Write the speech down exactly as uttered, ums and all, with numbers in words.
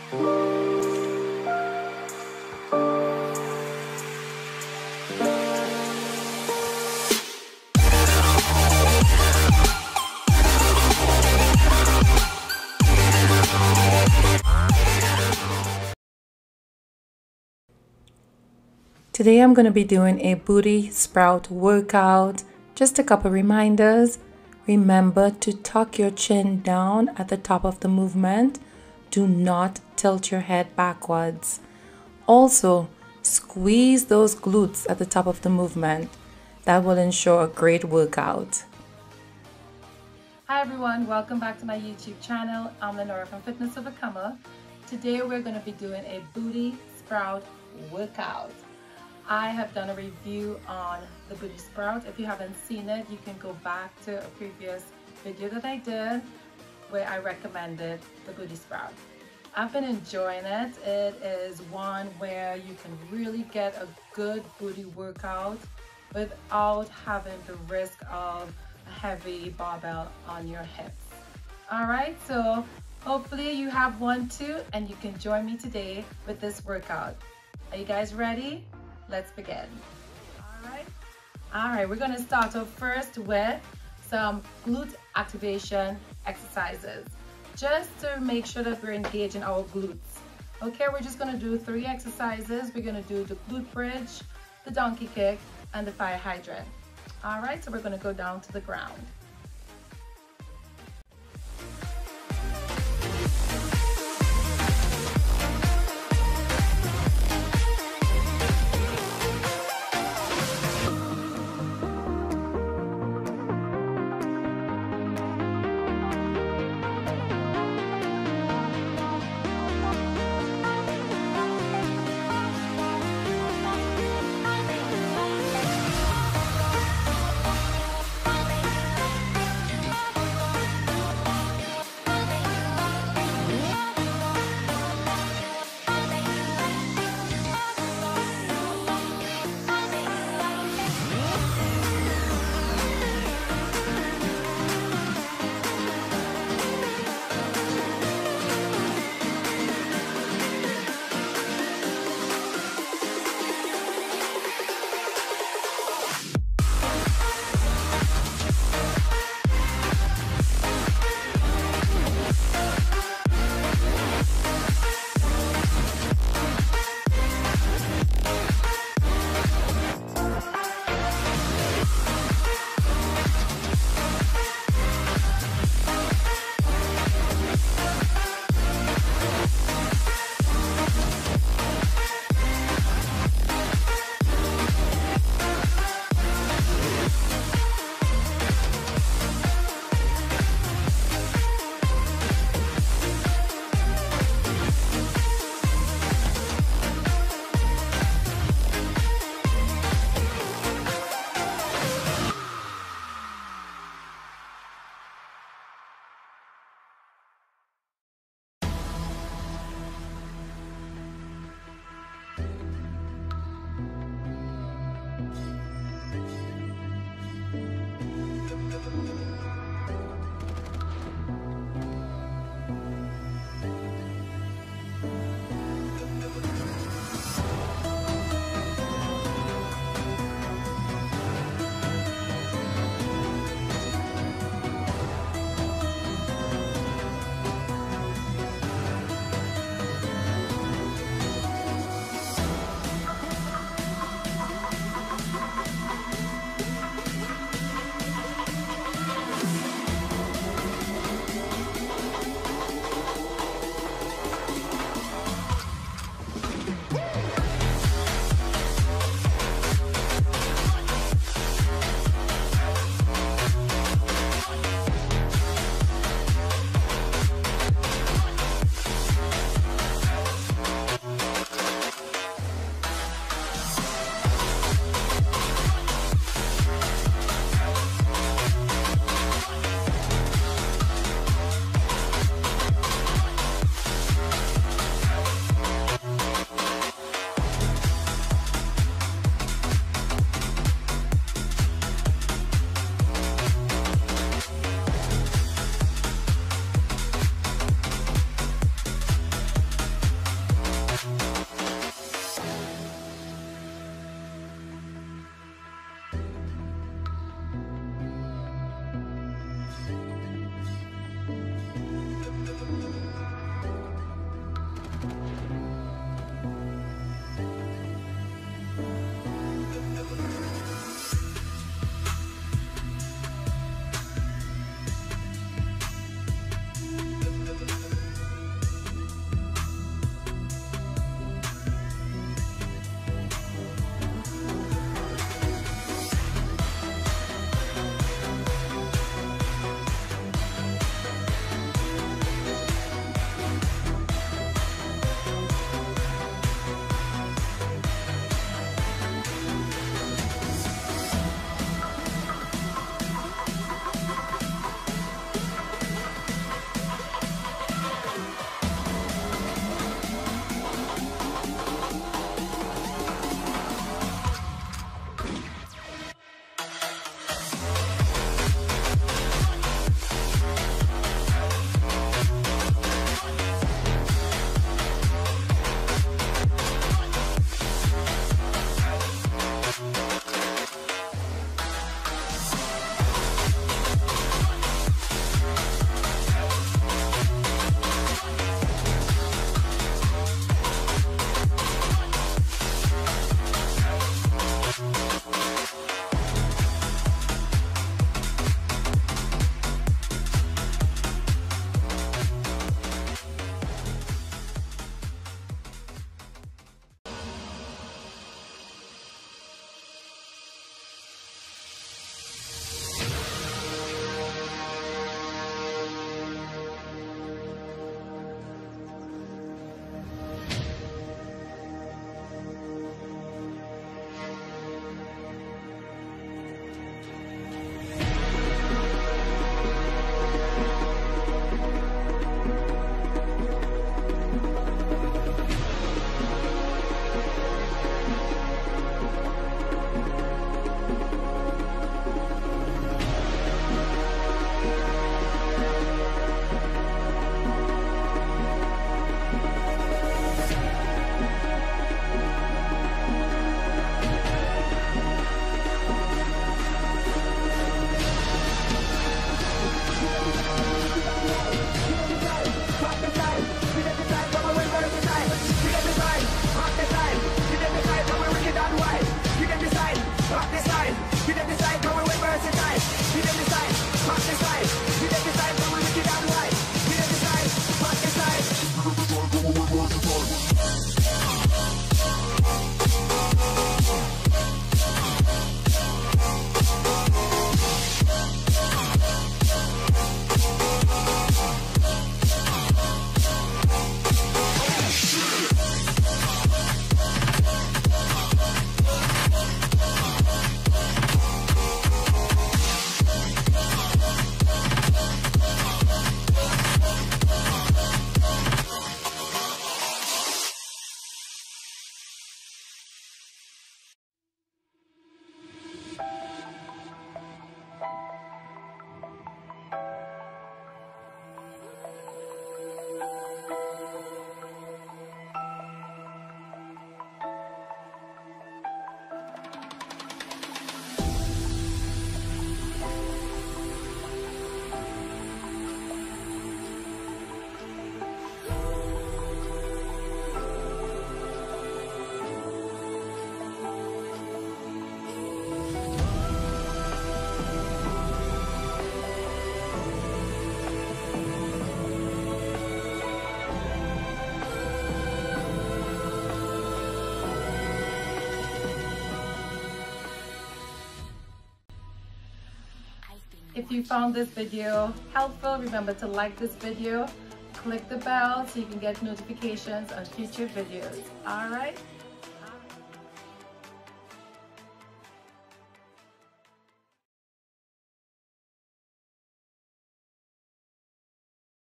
Today I'm going to be doing a BootySprout workout. Just a couple reminders. Remember to tuck your chin down at the top of the movement. Do not tilt your head backwards. Also, squeeze those glutes at the top of the movement. That will ensure a great workout. Hi everyone, welcome back to my YouTube channel. I'm Lenora from Fitness Overcomer. Today we're going to be doing a BootySprout workout. I have done a review on the BootySprout. If you haven't seen it, you can go back to a previous video that I did where I recommended the BootySprout. I've been enjoying it. It is one where you can really get a good booty workout without having the risk of a heavy barbell on your hips. All right, so hopefully you have one too, and you can join me today with this workout. Are you guys ready? Let's begin. All right. All right, we're gonna start off first with some glute activation exercises, just to make sure that we're engaging our glutes. Okay, we're just gonna do three exercises. We're gonna do the glute bridge, the donkey kick, and the fire hydrant. All right, so we're gonna go down to the ground. If you found this video helpful, remember to like this video, click the bell so you can get notifications on future videos. All right,